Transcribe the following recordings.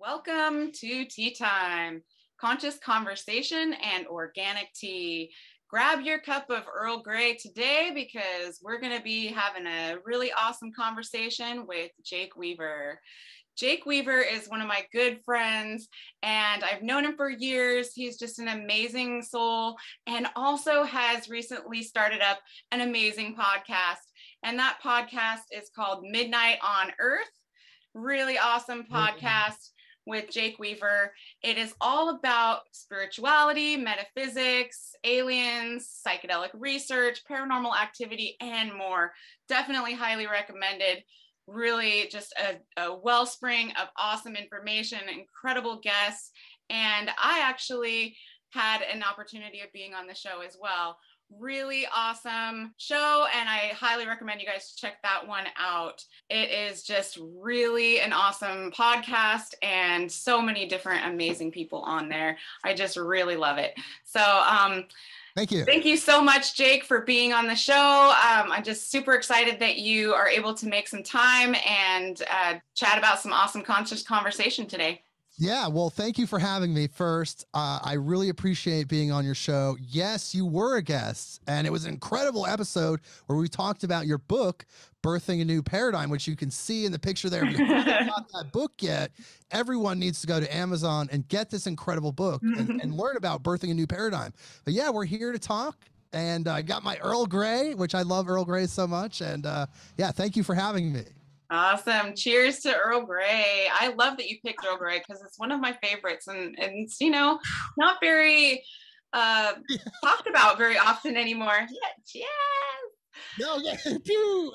Welcome to Tea Time, conscious conversation and organic tea. Grab your cup of Earl Grey today because we're going to be having a really awesome conversation with Jake Weaver. Jake Weaver is one of my good friends, and I've known him for years. He's just an amazing soul, and also has recently started up an amazing podcast. And that podcast is called Midnight on Earth. Really awesome podcast with Jake Weaver. It is all about spirituality, metaphysics, aliens, psychedelic research, paranormal activity, and more. Definitely highly recommended. Really just a wellspring of awesome information, incredible guests. And I actually had an opportunity of being on the show as well. Really awesome show, and I highly recommend you guys check that one out. It is just really an awesome podcast and so many different amazing people on there. I just really love it. So thank you. Thank you so much, Jake, for being on the show. I'm just super excited that you are able to make some time and chat about some awesome conscious conversation today. Yeah, well, thank you for having me first. I really appreciate being on your show. Yes, you were a guest, and it was an incredible episode where we talked about your book, Birthing a New Paradigm, which you can see in the picture there. If you haven't got that book yet, everyone needs to go to Amazon and get this incredible book and learn about birthing a new paradigm. But yeah, we're here to talk, and I got my Earl Grey, which I love Earl Grey so much. And yeah, thank you for having me. Awesome. Cheers to Earl Grey. I love that you picked Earl Grey because it's one of my favorites, and it's, you know, not very talked about very often anymore. Yeah, cheers. No, yeah, pew.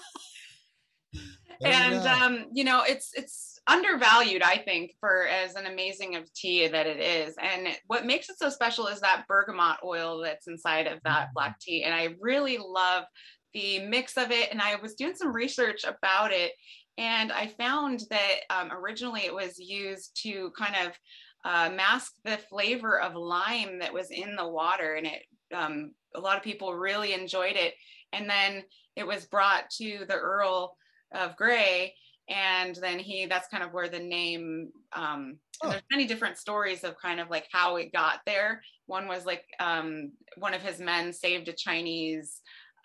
And you know, it's undervalued, I think, for as an amazing of tea that it is. And what makes it so special is that bergamot oil that's inside of that black tea. And I really love the mix of it. And I was doing some research about it, and I found that originally it was used to kind of mask the flavor of lime that was in the water. And it a lot of people really enjoyed it. And then it was brought to the Earl of Grey, and then that's kind of where the name and there's many different stories of kind of like how it got there. One was like one of his men saved a Chinese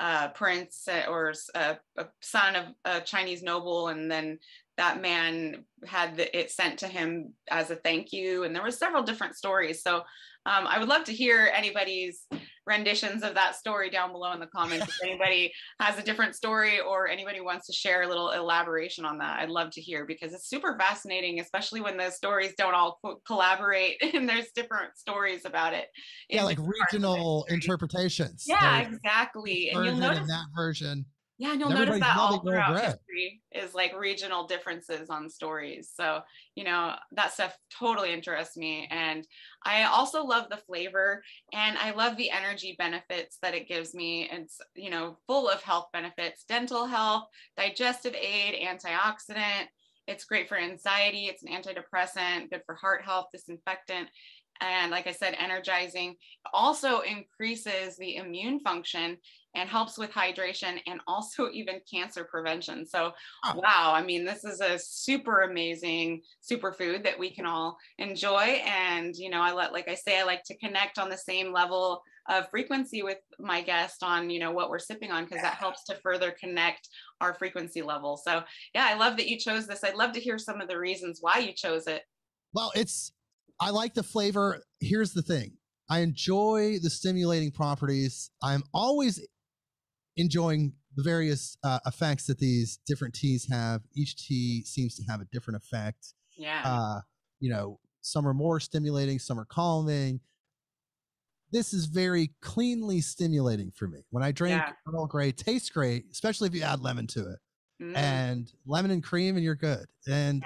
prince or a son of a Chinese noble, and then that man had it sent to him as a thank you. And there were several different stories. So I would love to hear anybody's renditions of that story down below in the comments. If anybody has a different story or anybody wants to share a little elaboration on that, I'd love to hear, because it's super fascinating, especially when the stories don't all collaborate and there's different stories about it. Yeah, like regional interpretations. Yeah, exactly. And you'll notice that version. Yeah, and you'll notice that all throughout history is like regional differences on stories. So, you know, that stuff totally interests me. And I also love the flavor, and I love the energy benefits that it gives me. It's, you know, full of health benefits, dental health, digestive aid, antioxidant. It's great for anxiety. It's an antidepressant, good for heart health, disinfectant. And like I said, energizing. Also increases the immune function and helps with hydration, and also even cancer prevention. So, wow, I mean, this is a super amazing superfood that we can all enjoy. And, you know, like I say, I like to connect on the same level of frequency with my guest on, you know, what we're sipping on, because that helps to further connect our frequency level. So yeah, I love that you chose this. I'd love to hear some of the reasons why you chose it. Well, I like the flavor. Here's the thing. I enjoy the stimulating properties. I'm always enjoying the various effects that these different teas have. Each tea seems to have a different effect. Yeah. You know, some are more stimulating, some are calming. This is very cleanly stimulating for me. When I drink Earl Grey, it tastes great, especially if you add lemon to it. And lemon and cream, and you're good. And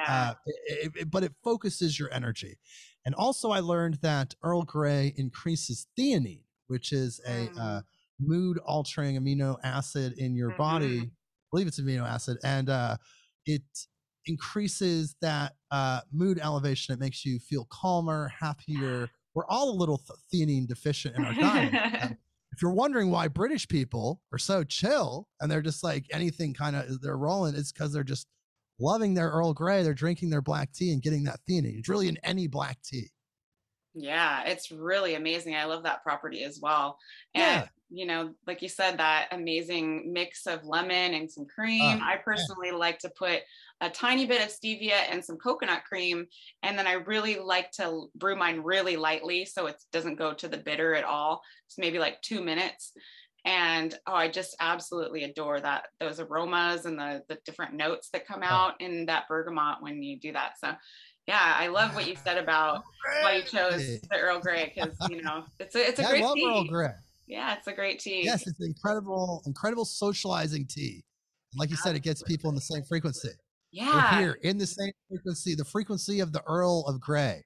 but it focuses your energy. And also I learned that Earl Grey increases theanine, which is a mood altering amino acid in your body. I believe it's amino acid. And it increases that mood elevation. It makes you feel calmer, happier. We're all a little theanine deficient in our diet. If you're wondering why British people are so chill and they're just like anything kind of they're rolling, it's because they're just loving their Earl Grey, they're drinking their black tea and getting that theanine. It's really in any black tea. Yeah, it's really amazing. I love that property as well. And, Yeah. like you said, that amazing mix of lemon and some cream. I Yeah. personally like to put a tiny bit of stevia and some coconut cream. And then I really like to brew mine really lightly so it doesn't go to the bitter at all. It's maybe like 2 minutes. And I just absolutely adore those aromas and the different notes that come out in that bergamot when you do that. So yeah, I love what you said about why you chose the Earl Grey, because it's a Yeah, I great love Earl tea. Grey. Yeah, it's a great tea. Yes, it's incredible socializing tea. And like you said, it gets people in the same frequency. We're Yeah. here in the same frequency, the frequency of the Earl of Grey.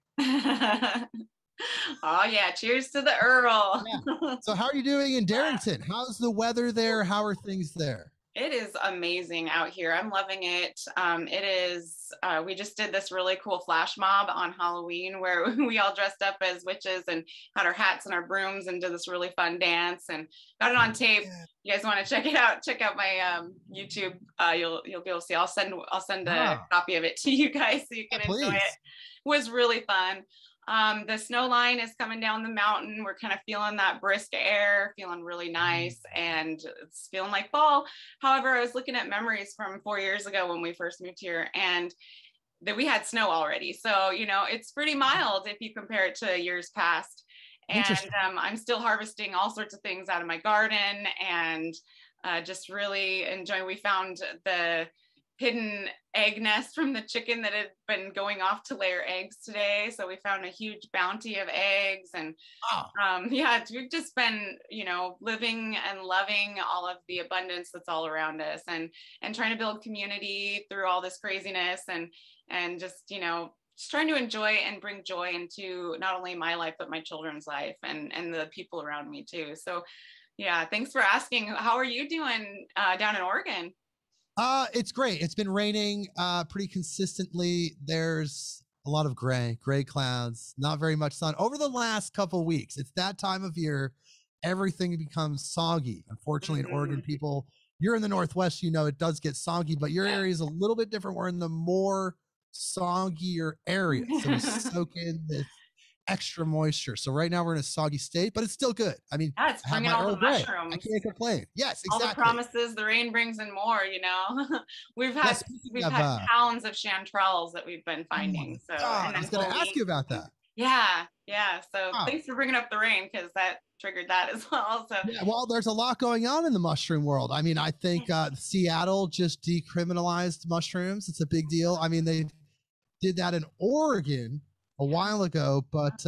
Oh yeah, cheers to the Earl. Yeah. So how are you doing in Darrington? How's the weather there? How are things there? It is amazing out here. I'm loving it. It is, we just did this really cool flash mob on Halloween where we all dressed up as witches and had our hats and our brooms and did this really fun dance and got it on tape. You guys want to check it out? Check out my YouTube. You'll be able to see. I'll send a copy of it to you guys so you can enjoy it. It was really fun. The snow line is coming down the mountain. We're kind of feeling that brisk air, feeling really nice, and it's feeling like fall. However, I was looking at memories from 4 years ago when we first moved here, and that we had snow already. So, it's pretty mild if you compare it to years past. And I'm still harvesting all sorts of things out of my garden and just really enjoying. We found the hidden egg nest from the chicken that had been going off to lay her eggs today. So we found a huge bounty of eggs and we've just been, living and loving all of the abundance that's all around us and trying to build community through all this craziness and just, just trying to enjoy and bring joy into not only my life, but my children's life and the people around me too. So yeah, thanks for asking. How are you doing down in Oregon? It's great. It's been raining pretty consistently. There's a lot of gray clouds, not very much sun over the last couple weeks. It's that time of year. Everything becomes soggy. Unfortunately, in Oregon, people, you're in the Northwest, it does get soggy, but your area is a little bit different. We're in the more soggier area. So we soak in this extra moisture. So right now we're in a soggy state, but it's still good. I mean, yeah, it's I have bringing my all Earl the Grey. mushrooms. I can't complain. Yes, exactly. All the promises, the rain brings and more. We've had pounds of chanterelles that we've been finding. So I was going to ask you about that. Yeah. So thanks for bringing up the rain because that triggered that as well. So yeah, well, there's a lot going on in the mushroom world. I mean, I think Seattle just decriminalized mushrooms. It's a big deal. I mean, they did that in Oregon a while ago, but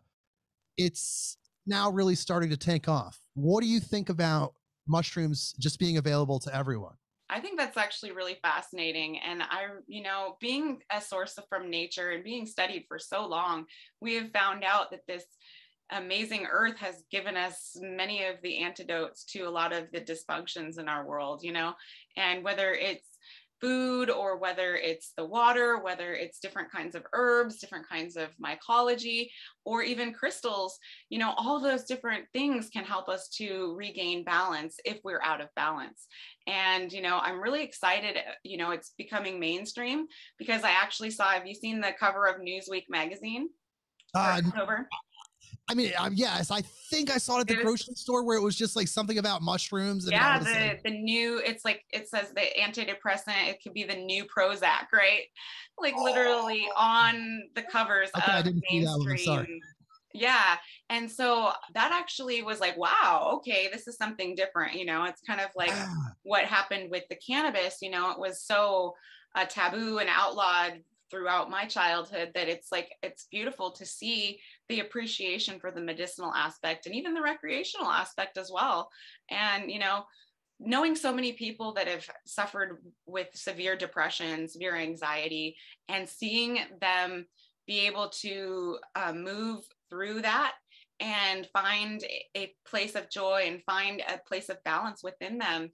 it's now really starting to take off. What do you think about mushrooms just being available to everyone? I think that's actually really fascinating. And being a source from nature and being studied for so long, we have found out that this amazing earth has given us many of the antidotes to a lot of the dysfunctions in our world, and whether it's food or whether it's the water, whether it's different kinds of herbs, different kinds of mycology, or even crystals, all those different things can help us to regain balance if we're out of balance. And, I'm really excited, it's becoming mainstream because I actually have you seen the cover of Newsweek magazine for October? I mean, yes, I think I saw it at the grocery store where it was just like something about mushrooms. And the new, it's like, it says the antidepressant, it could be the new Prozac, right? Like literally on the covers of mainstream. Yeah. And so that actually was like, wow, okay, this is something different. It's kind of like what happened with the cannabis, it was so taboo and outlawed throughout my childhood that it's beautiful to see the appreciation for the medicinal aspect and even the recreational aspect as well. And knowing so many people that have suffered with severe depression, severe anxiety, and seeing them be able to move through that and find a place of joy and find a place of balance within them,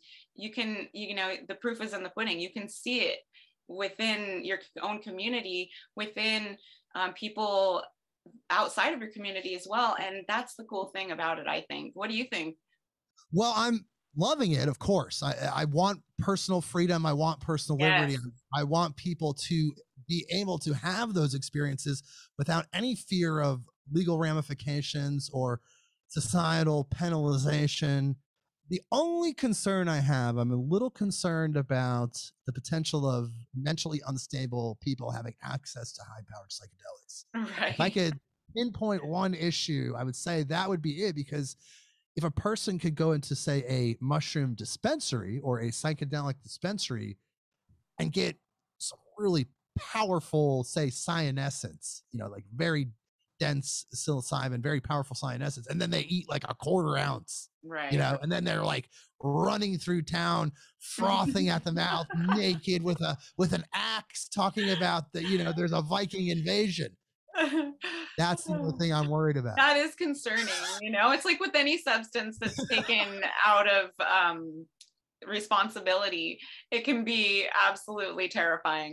the proof is in the pudding. You can see it within your own community, within people outside of your community as well. And that's the cool thing about it, I think. What do you think? Well, loving it, of course. I want personal freedom. I want personal liberty. I want people to be able to have those experiences without any fear of legal ramifications or societal penalization. The only concern I have, I'm a little concerned about the potential of mentally unstable people having access to high powered psychedelics. Right. If I could pinpoint one issue, I would say that would be it, because if a person could go into, say, a mushroom dispensary or a psychedelic dispensary and get some really powerful, say, cyanescence, like very dense psilocybin, very powerful cyanescence, and then they eat like a quarter ounce, right, and then they're like running through town, frothing at the mouth, naked with an axe, talking about there's a Viking invasion. That's the only thing I'm worried about. That is concerning. It's like with any substance that's taken out of responsibility, it can be absolutely terrifying,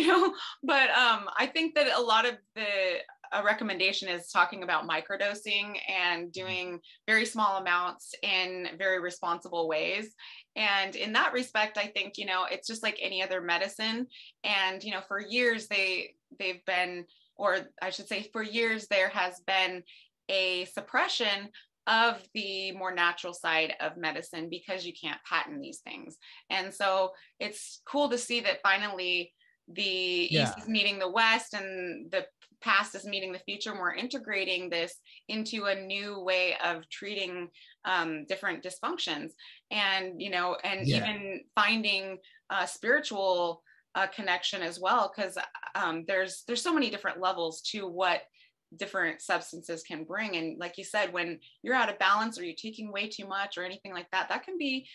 but I think that a lot of the recommendation is talking about microdosing and doing very small amounts in very responsible ways. And in that respect, I think, it's just like any other medicine. And, for years they've been, or I should say for years, there has been a suppression of the more natural side of medicine because you can't patent these things. And so it's cool to see that finally the East is meeting the West and the past is meeting the future. And we're integrating this into a new way of treating different dysfunctions, and even finding spiritual connection as well, because there's so many different levels to what different substances can bring. And like you said, when you're out of balance or you're taking way too much or anything like that, that can be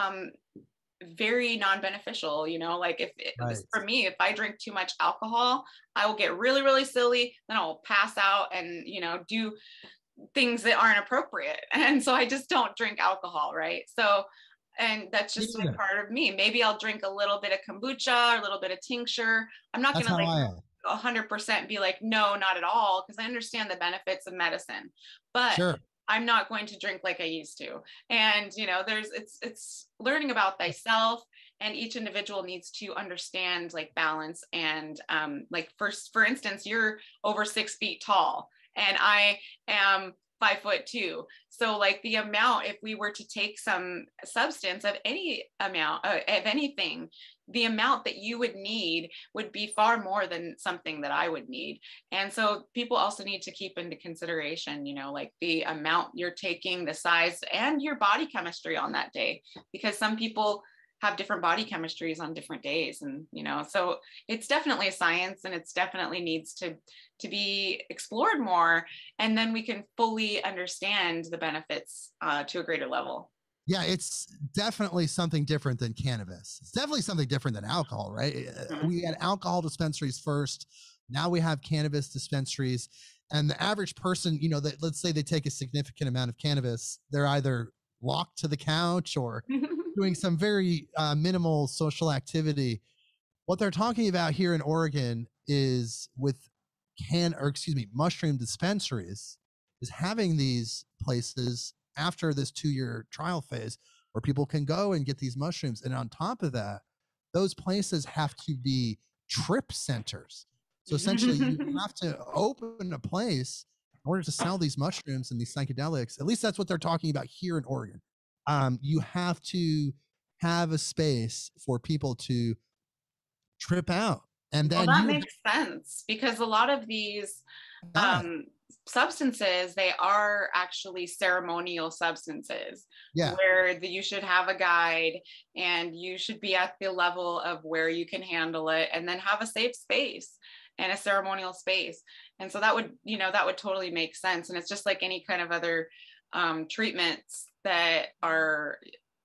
very non-beneficial. Like for me, if I drink too much alcohol, I will get really, really silly, then I'll pass out and do things that aren't appropriate. And so I just don't drink alcohol, right? So, and that's just like part of me. Maybe I'll drink a little bit of kombucha or a little bit of tincture. I'm not gonna like 100% be like, no, not at all, because I understand the benefits of medicine, but I'm not going to drink like I used to. And it's learning about thyself, and each individual needs to understand like balance. And like for instance, you're over 6 feet tall and I am 5'2". So like the amount, if we were to take some substance of any amount of anything, the amount that you would need would be far more than something that I would need. And so people also need to keep into consideration, like the amount you're taking, the size, and your body chemistry on that day, because some people have different body chemistries on different days. And, so it's definitely a science, and it's definitely needs to be explored more. And then we can fully understand the benefits to a greater level. Yeah, it's definitely something different than cannabis. It's definitely something different than alcohol, right? Mm-hmm. We had alcohol dispensaries first. Now we have cannabis dispensaries. And the average person, let's say they take a significant amount of cannabis, they're either locked to the couch or doing some very minimal social activity. What they're talking about here in Oregon is with mushroom dispensaries, is having these places after this 2-year trial phase where people can go and get these mushrooms. And on top of that, those places have to be trip centers. So essentially you have to open a place in order to sell these mushrooms and these psychedelics. At least that's what they're talking about here in Oregon. You have to have a space for people to trip out. And then that makes sense, because a lot of these substances, they are actually ceremonial substances, where you should have a guide and you should be at the level of where you can handle it, and then have a safe space and a ceremonial space. And so that would totally make sense. And it's just like any kind of other treatments that are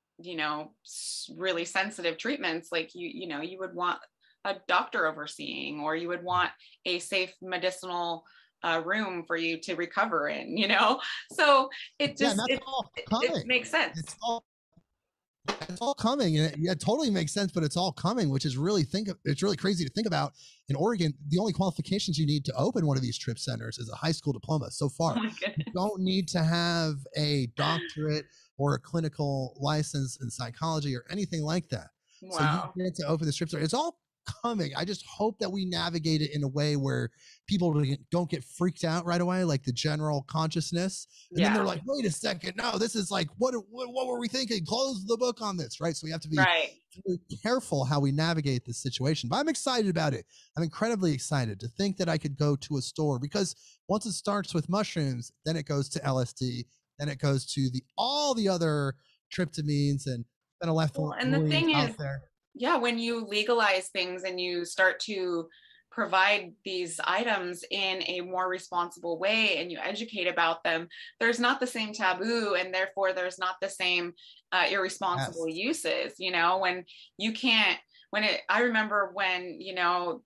really sensitive treatments, like you would want a doctor overseeing, or you would want a safe medicinal room for you to recover in, so it just it makes sense. It's all coming, and it totally makes sense. But it's all coming, which is it's really crazy to think about. In Oregon, the only qualifications you need to open one of these trip centers is a high school diploma. So Oh far, my you goodness. don't need to have a doctorate or a clinical license in psychology or anything like that. So you Wow. get to open the trip center. It's all coming. I just hope that we navigate it in a way where people don't get freaked out right away, like the general consciousness. And then they're Yeah. like, wait a second, no, this is like, what were we thinking? Close the book on this, right? So we have to be Right. really careful how we navigate this situation. But I'm excited about it. I'm incredibly excited to think that I could go to a store, because once it starts with mushrooms, then it goes to LSD, then it goes to all the other tryptamines and Well, and the phenethylamines thing out is, there. yeah, when you legalize things and you start to provide these items in a more responsible way and you educate about them, there's not the same taboo, and therefore there's not the same irresponsible Yes. uses. You know, when you can't, when it, I remember when, you know,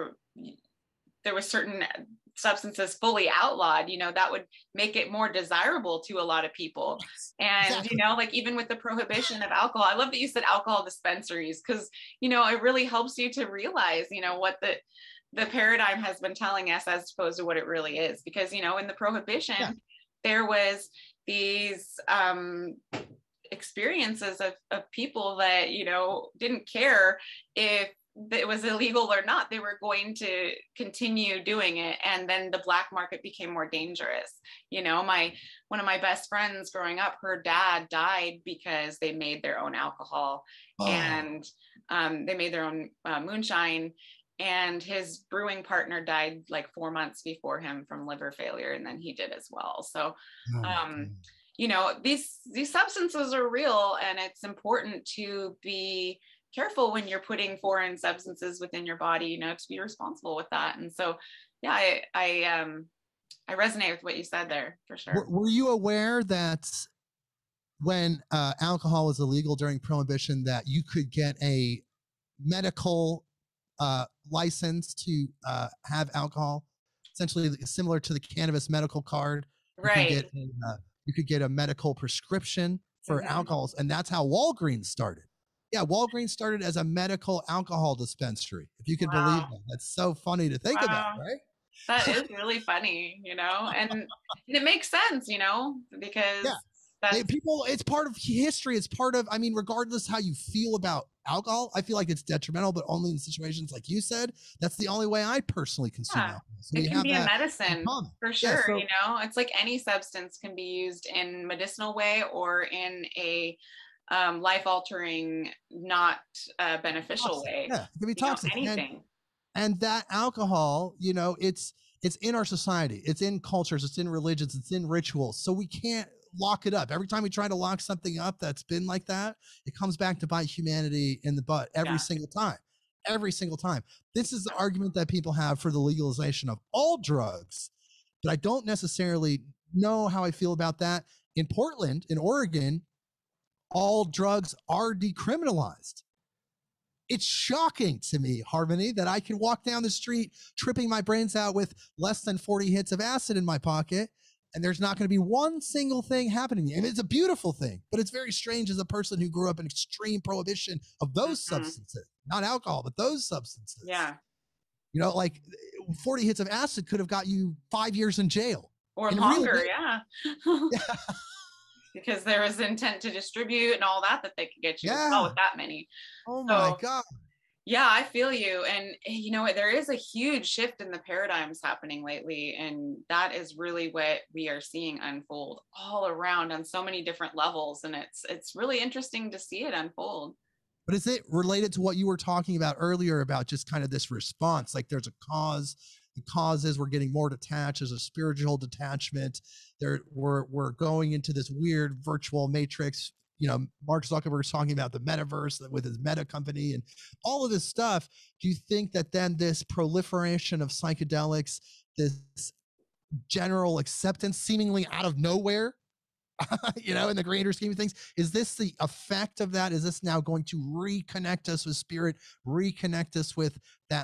there was certain substances fully outlawed, you know, that would make it more desirable to a lot of people. Yes. And, you Exactly. know, like even with the prohibition of alcohol, I love that you said alcohol dispensaries, because, you know, it really helps you to realize, you know, what the paradigm has been telling us as opposed to what it really is. Because, you know, in the Yeah. prohibition, there was these experiences of people that, you know, didn't care if it was illegal or not. They were going to continue doing it, and then the black market became more dangerous. You know, my one of my best friends growing up, her dad died because they made their own alcohol, Oh, and they made their own moonshine, and his brewing partner died like 4 months before him from liver failure, and then he did as well. So oh my um, God. you know, these substances are real, and it's important to be careful when you're putting foreign substances within your body, you know, to be responsible with that. And so, yeah, I resonate with what you said there for sure. Were you aware that when alcohol was illegal during Prohibition, that you could get a medical license to have alcohol, essentially similar to the cannabis medical card? You can get Right. you could get a medical prescription for Mm-hmm. alcohols, and that's how Walgreens started. Yeah, Walgreens started as a medical alcohol dispensary. If you could believe Wow. that, that's so funny to think about, Wow. That right? is really funny, you know, and it makes sense, you know, Yeah. because that's, People, it's part of history. It's part of, I mean, regardless how you feel about alcohol, I feel like it's detrimental, but only in situations like you said. That's the only way I personally consume yeah, alcohol. So it we can have be a that in medicine common. for Yeah. sure. You So, know, it's like any substance can be used in medicinal way or in a life altering, not beneficial toxic. way. Yeah. It can be You know, toxic. anything. And that alcohol, you know, it's in our society, it's in cultures, it's in religions, it's in rituals. So we can't lock it up. Every time we try to lock something up that's been like that, it comes back to bite humanity in the butt every Yeah. single time. Every single time. This is the argument that people have for the legalization of all drugs, but I don't necessarily know how I feel about that. In Portland, in Oregon, all drugs are decriminalized. It's shocking to me, Harmony, that I can walk down the street tripping my brains out with less than 40 hits of acid in my pocket, and there's not going to be one single thing happening to me. And it's a beautiful thing, but it's very strange as a person who grew up in extreme prohibition of those Hmm. substances, not alcohol, but those substances. Yeah. You know, like 40 hits of acid could have got you 5 years in jail. Or And it really longer. did. Yeah. Yeah. Because there was intent to distribute and all that they could get you as well Yeah. with that many. Oh my So God. yeah, I feel you. And you know, there is a huge shift in the paradigms happening lately. And that is really what we are seeing unfold all around on so many different levels. And it's really interesting to see it unfold. But is it related to what you were talking about earlier about just kind of this response? Like there's a cause. The cause is we're getting more detached. There's a spiritual detachment. We're going into this weird virtual matrix. You know, Mark Zuckerberg's talking about the metaverse with his Meta company and all of this stuff. Do you think that then this proliferation of psychedelics, this general acceptance seemingly out of nowhere, you know, in the greater scheme of things, is this the effect of that? Is this now going to reconnect us with spirit, reconnect us with that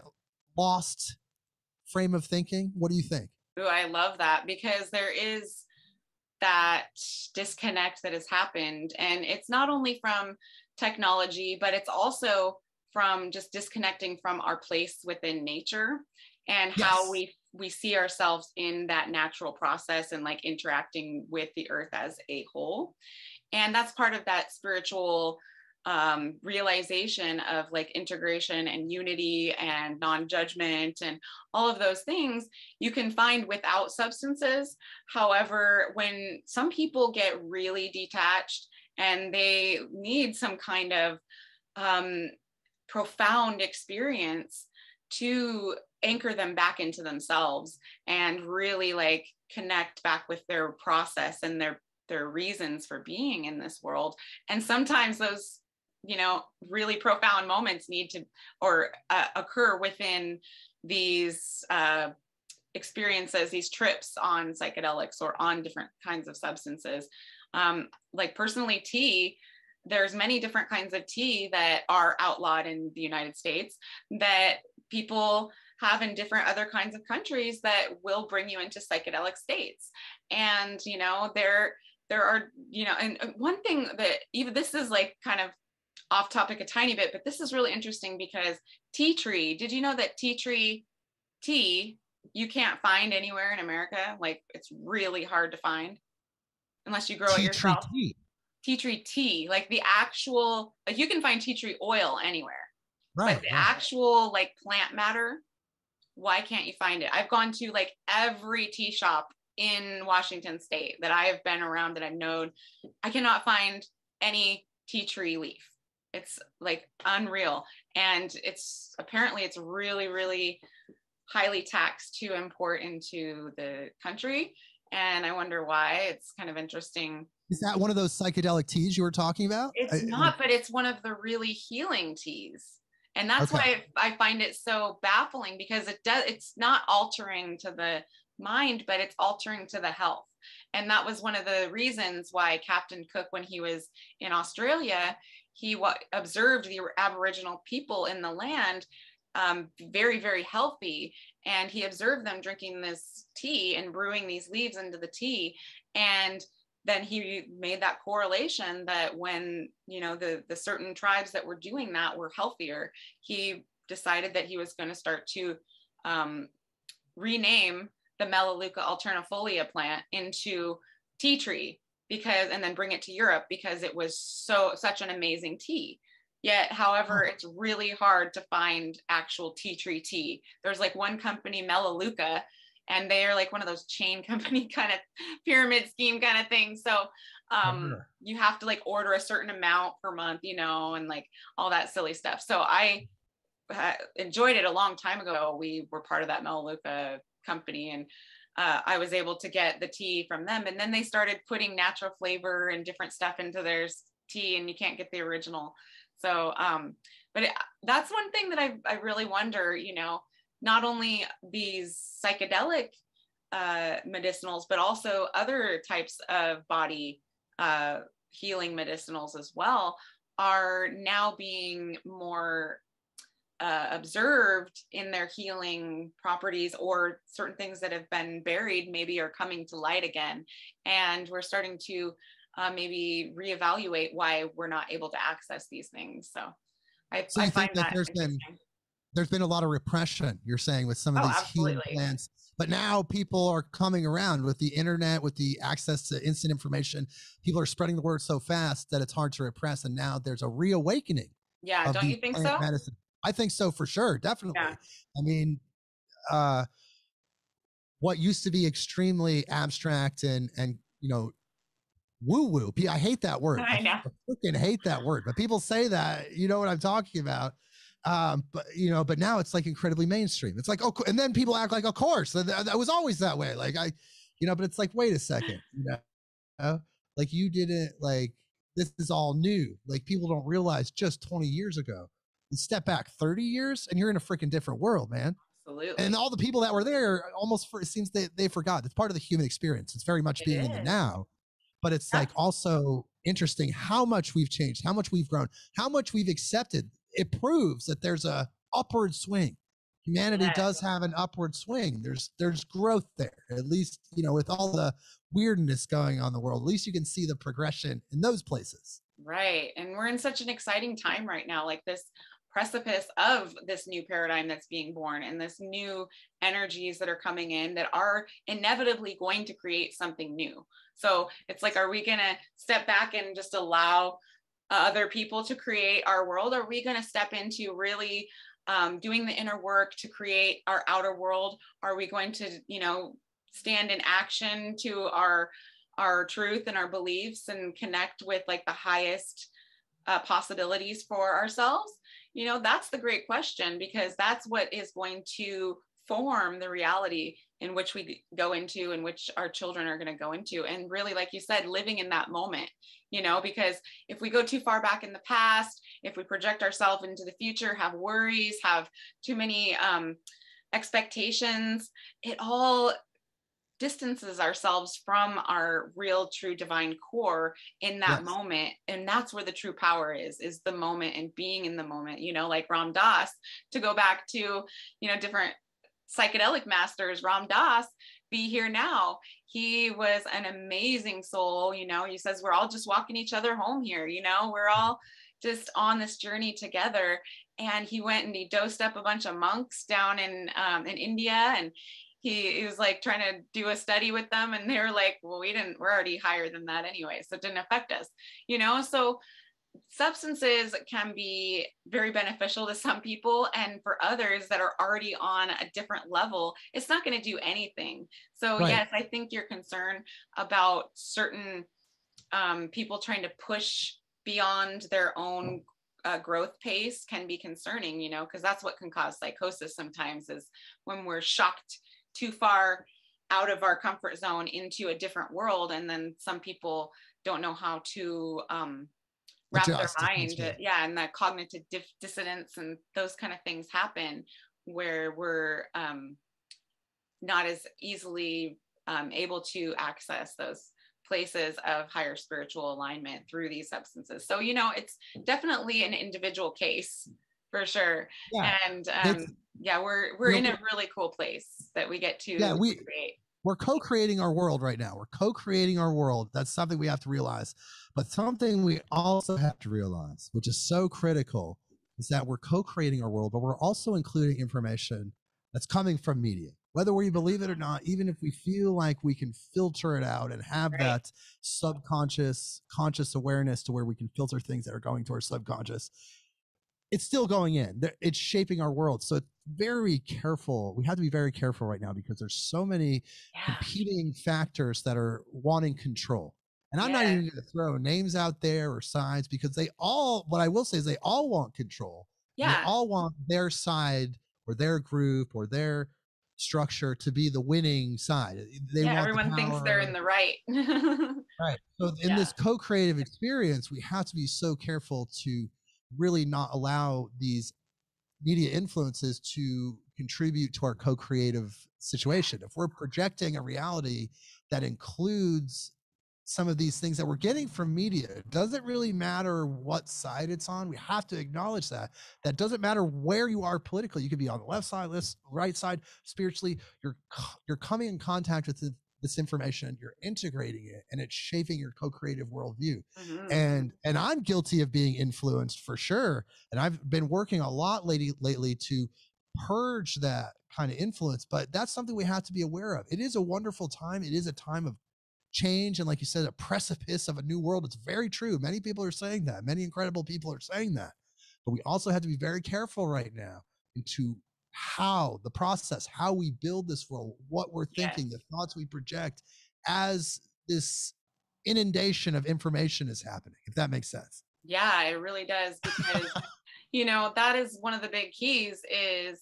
lost frame of thinking? What do you think? Ooh, I love that because there is that disconnect that has happened. And it's not only from technology, but it's also from just disconnecting from our place within nature and how we see ourselves in that natural process and like interacting with the earth as a whole. And that's part of that spiritual realization of like integration and unity and non-judgment and all of those things you can find without substances. However, when some people get really detached and they need some kind of profound experience to anchor them back into themselves and really like connect back with their process and their reasons for being in this world. And sometimes those, you know, really profound moments need to or occur within these experiences, these trips on psychedelics or on different kinds of substances. Like personally, tea, there's many different kinds of tea that are outlawed in the United States that people have in different other kinds of countries that will bring you into psychedelic states. And, you know, there are, you know, and one thing that even this is like kind of off topic a tiny bit, but this is really interesting because tea tree, did you know that tea tree tea you can't find anywhere in America? Like it's really hard to find unless you grow it yourself. Tea tree tea, like the actual, like you can find tea tree oil anywhere, but the actual like plant matter, why can't you find it? I've gone to like every tea shop in Washington state that I have been around that I've known. I cannot find any tea tree leaf. It's like unreal. And it's apparently it's really, really highly taxed to import into the country. And I wonder why. It's kind of interesting. Is that one of those psychedelic teas you were talking about? It's not, but it's one of the really healing teas. And that's why I find it so baffling because it's not altering to the mind, but it's altering to the health. And that was one of the reasons why Captain Cook, when he was in Australia, he observed the Aboriginal people in the land very, very healthy. And he observed them drinking this tea and brewing these leaves into the tea. And then he made that correlation that when, you know, the certain tribes that were doing that were healthier, he decided that he was going to start to rename the Melaleuca alternifolia plant into tea tree and then bring it to Europe because it was such an amazing tea. Yet, however, it's really hard to find actual tea tree tea. There's like one company, Melaleuca, and they're like one of those chain company kind of pyramid scheme kind of things. So you have to like order a certain amount per month, you know, and like all that silly stuff. So I enjoyed it a long time ago. We were part of that Melaleuca company and I was able to get the tea from them. And then they started putting natural flavor and different stuff into their tea and you can't get the original. So, that's one thing that I really wonder, you know, not only these psychedelic medicinals, but also other types of body healing medicinals as well are now being more observed in their healing properties, or certain things that have been buried maybe are coming to light again. And we're starting to maybe reevaluate why we're not able to access these things. So I find that there's been a lot of repression, you're saying, with some of these healing plants, but now people are coming around with the internet, with the access to instant information. People are spreading the word so fast that it's hard to repress. And now there's a reawakening. Yeah. Don't you think so? Medicine. I think so for sure. Definitely. Yeah. I mean, what used to be extremely abstract and, you know, woo-woo. I hate that word. I know. I freaking hate that word, but people say that, you know what I'm talking about. But now it's like incredibly mainstream. It's like, oh, and then people act like, of course, that was always that way. Like but it's like, wait a second, you know, like you didn't like, this is all new. Like people don't realize just 20 years ago, you step back 30 years and you're in a freaking different world, man. Absolutely. And all the people that were there it seems they forgot. It's part of the human experience. It's very much being in the now. But it's like also interesting how much we've changed, how much we've grown, how much we've accepted. It proves that there's a upward swing. Humanity does have an upward swing. There's growth there, at least, you know, with all the weirdness going on in the world, at least you can see the progression in those places. Right. And we're in such an exciting time right now, like this precipice of this new paradigm that's being born and this new energies that are coming in that are inevitably going to create something new. So it's like, are we going to step back and just allow other people to create our world? Are we going to step into really doing the inner work to create our outer world? Are we going to, stand in action to our truth and our beliefs and connect with like the highest possibilities for ourselves? That's the great question, because that's what is going to form the reality in which we go into, in which our children are going to go into. And really, like you said, living in that moment, because if we go too far back in the past, if we project ourselves into the future, have worries, have too many expectations, it all distances ourselves from our real, true, divine core in that moment. And that's where the true power is the moment and being in the moment, like Ram Dass, to go back to, different psychedelic masters. Ram Dass, Be Here Now. He was an amazing soul. He says, we're all just walking each other home here. We're all just on this journey together. And he went and he dosed up a bunch of monks down in India, and he was like trying to do a study with them, and they were like, well, we're already higher than that anyway, so it didn't affect us. So substances can be very beneficial to some people, and for others that are already on a different level, it's not going to do anything. So yes, I think your concern about certain people trying to push beyond their own growth pace can be concerning, because that's what can cause psychosis sometimes, is when we're shocked too far out of our comfort zone into a different world. And then some people don't know how to wrap their mind. And that cognitive dissonance and those kind of things happen, where we're not as easily able to access those places of higher spiritual alignment through these substances. So, it's definitely an individual case for sure. And we're in a really cool place that we get to create. We're co-creating our world right now. We're co-creating our world. That's something we have to realize. But something we also have to realize, which is so critical, is that we're co-creating our world, but we're also including information that's coming from media. Whether we believe it or not, even if we feel like we can filter it out and have that subconscious, conscious awareness to where we can filter things that are going to our subconscious, it's still going in. It's shaping our world. So it's very careful. We have to be very careful right now, because there's so many competing factors that are wanting control. And I'm not even going to throw names out there or sides, because what I will say is they all want control. They all want their side or their group or their structure to be the winning side. Everyone thinks they're in the right. Right. So in this co-creative experience, we have to be so careful to really not allow these media influences to contribute to our co-creative situation. If we're projecting a reality that includes some of these things that we're getting from media, it doesn't really matter what side it's on. We have to acknowledge that. That doesn't matter where you are politically. You could be on the left side, right side, spiritually. You're coming in contact with this information, you're integrating it, and it's shaping your co-creative worldview. And I'm guilty of being influenced for sure. And I've been working a lot lately to purge that kind of influence, but that's something we have to be aware of. It is a wonderful time. It is a time of change. And like you said, a precipice of a new world. It's very true. Many people are saying that. Many incredible people are saying that. But we also have to be very careful right now into how the process, how we build this world, what we're thinking, the thoughts we project as this inundation of information is happening, if that makes sense. Yeah, it really does. Because, that is one of the big keys is,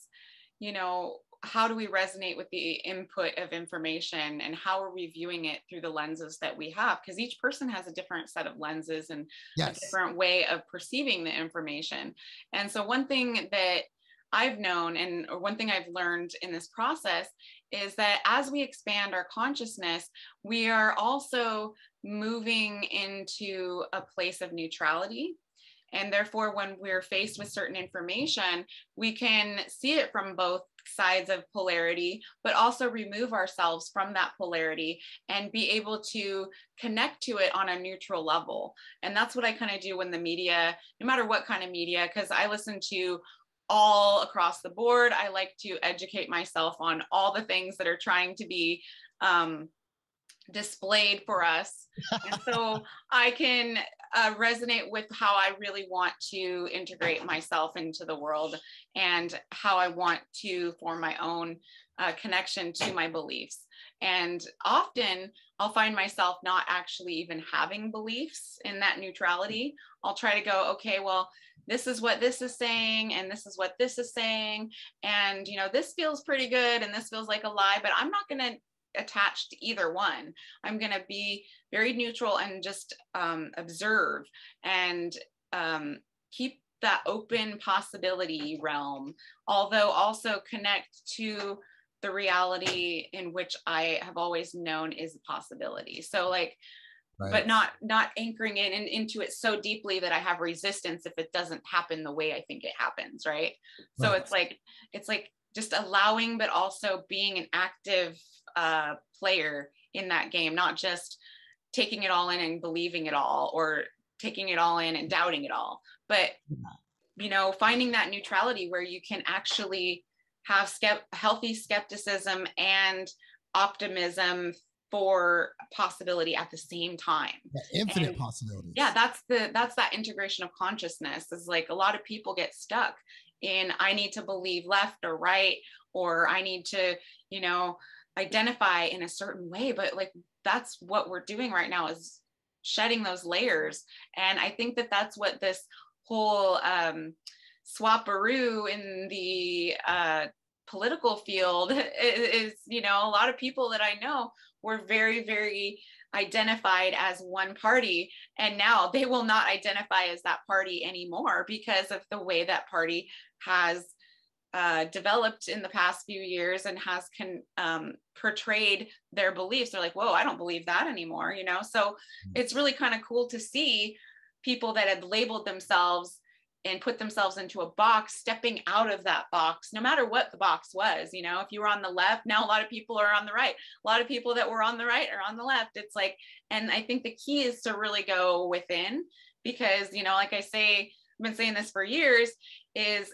how do we resonate with the input of information, and how are we viewing it through the lenses that we have? Because each person has a different set of lenses and a different way of perceiving the information. And so one thing that I've known, or one thing I've learned in this process, is that as we expand our consciousness, we are also moving into a place of neutrality. And therefore, when we're faced with certain information, we can see it from both sides of polarity, but also remove ourselves from that polarity and be able to connect to it on a neutral level. And that's what I kind of do when the media, no matter what kind of media, because I listen to all across the board. I like to educate myself on all the things that are trying to be displayed for us. And so I can resonate with how I really want to integrate myself into the world and how I want to form my own connection to my beliefs. And often I'll find myself not actually even having beliefs in that neutrality. I'll try to go, okay, well, this is what this is saying, and this is what this is saying. And, you know, this feels pretty good, and this feels like a lie, but I'm not going to attach to either one. I'm going to be very neutral and just observe and keep that open possibility realm, although also connect to the reality in which I have always known is a possibility. So like, right. But not anchoring in into it so deeply that I have resistance if it doesn't happen the way I think it happens, right? So it's like just allowing, but also being an active player in that game, not just taking it all in and believing it all, or taking it all in and doubting it all, but you know, finding that neutrality where you can actually have healthy skepticism and optimism for possibility at the same time. Yeah, infinite possibilities. Yeah, that's that integration of consciousness. Is like a lot of people get stuck in, I need to believe left or right, or I need to, you know, identify in a certain way. But like, that's what we're doing right now, is shedding those layers. And I think that that's what this whole swaparoo in the political field is, you know, a lot of people that I know were very, very identified as one party, and now they will not identify as that party anymore because of the way that party has developed in the past few years and has portrayed their beliefs. They're like, whoa, I don't believe that anymore, you know? So it's really kind of cool to see people that had labeled themselves and put themselves into a box, stepping out of that box, no matter what the box was. You know, if you were on the left, now a lot of people are on the right. A lot of people that were on the right are on the left. It's like, and I think the key is to really go within, because, you know, like I say, I've been saying this for years, is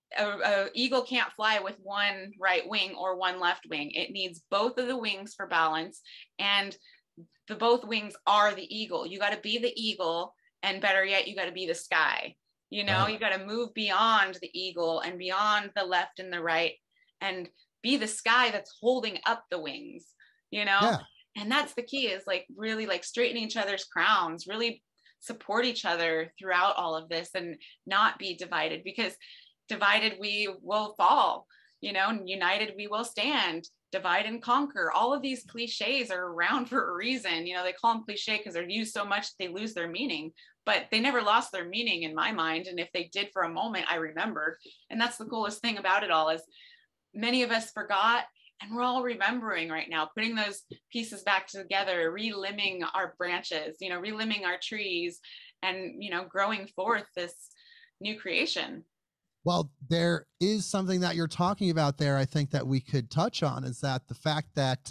a eagle can't fly with one right wing or one left wing. It needs both of the wings for balance, and the both wings are the eagle. You got to be the eagle, and better yet, you got to be the sky. You know, right. You got to move beyond the eagle and beyond the left and the right, and be the sky that's holding up the wings, you know? Yeah. And that's the key, is like really like straightening each other's crowns, really support each other throughout all of this, and not be divided, because divided we will fall, you know, and united we will stand. Divide and conquer. All of these cliches are around for a reason. You know, they call them cliche because they're used so much they lose their meaning, but they never lost their meaning in my mind. And if they did for a moment, I remembered. And that's the coolest thing about it all, is many of us forgot, and we're all remembering right now, putting those pieces back together, relimbing our branches, you know, relimbing our trees, and, you know, growing forth this new creation. Well, there is something that you're talking about there, I think, that we could touch on, is that the fact that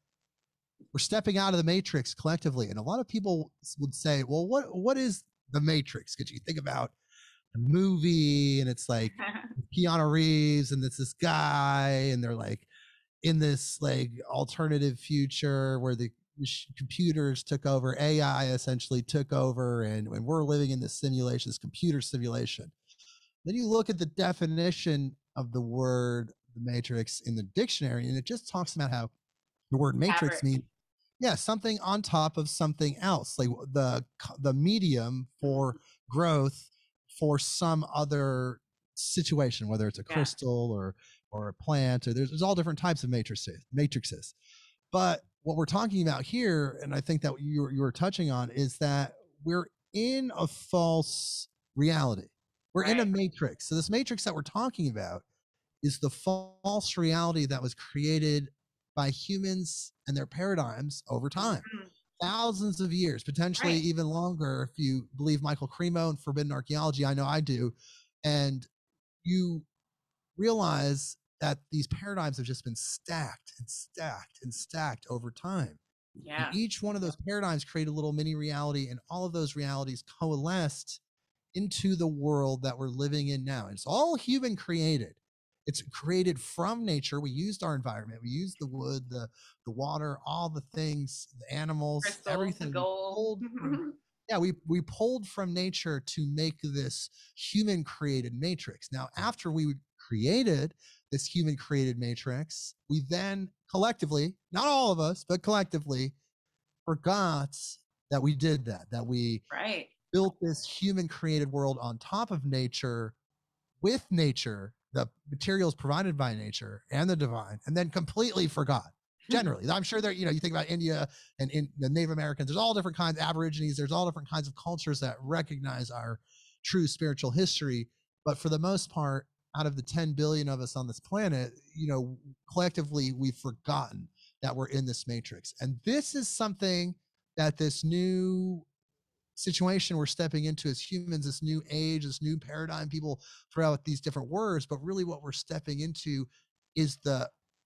we're stepping out of the matrix collectively. And a lot of people would say, well, what is the matrix? Because you think about the movie, and it's like Keanu Reeves, and it's this guy, and they're like in this like alternative future where the computers took over, AI essentially took over, and we're living in this simulation, this computer simulation. Then you look at the definition of the word the matrix in the dictionary, and it just talks about how the word matrix means, yeah, something on top of something else, like the medium for growth for some other situation, whether it's a crystal or a plant, or there's all different types of matrices. But what we're talking about here, and I think that you were touching on, is that we're in a false reality. We're in a matrix. So this matrix that we're talking about is the false reality that was created by humans and their paradigms over time. thousands of years, potentially even longer, if you believe Michael Cremo and forbidden archaeology. I know I do. And you realize that these paradigms have just been stacked and stacked and stacked over time. And Yeah. each one of those paradigms created a little mini reality, and all of those realities coalesced into the world that we're living in now. It's all human created. It's created from nature. We used our environment. We used the wood, the water, all the things, the animals, Crystals, the everything. We gold. pulled from, yeah, we pulled from nature to make this human created matrix. Now, after we created this human created matrix, we then collectively, not all of us, but collectively forgot that we did that we Right. built this human created world on top of nature, with nature, the materials provided by nature and the divine, and then completely forgot. Generally, I'm sure there, you think about India and in the Native Americans, there's all different kinds, Aborigines, there's all different kinds of cultures that recognize our true spiritual history. But for the most part, out of the 10 billion of us on this planet, collectively, we've forgotten that we're in this matrix. And this is something that this new situation we're stepping into as humans, this new age, this new paradigm, people throw out these different words, but really what we're stepping into is the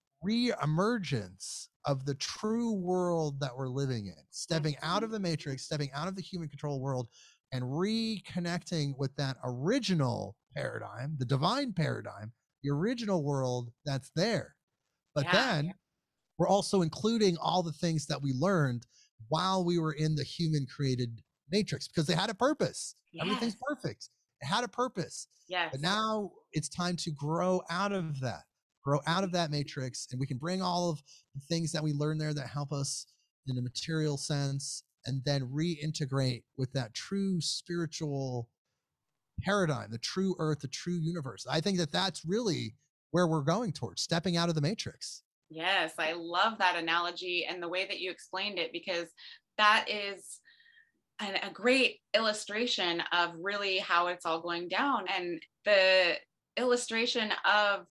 re-emergence of the true world that we're living in, stepping out of the matrix, stepping out of the human control world, and reconnecting with that original paradigm, the divine paradigm, the original world that's there. But then we're also including all the things that we learned while we were in the human created matrix, because they had a purpose. Everything's perfect. It had a purpose. But now it's time to grow out of that matrix, and we can bring all of the things that we learned there that help us in a material sense, and then reintegrate with that true spiritual paradigm, the true earth, the true universe. I think that that's really where we're going towards, stepping out of the matrix. Yes, I love that analogy and the way that you explained it, because that is a great illustration of really how it's all going down. And the illustration of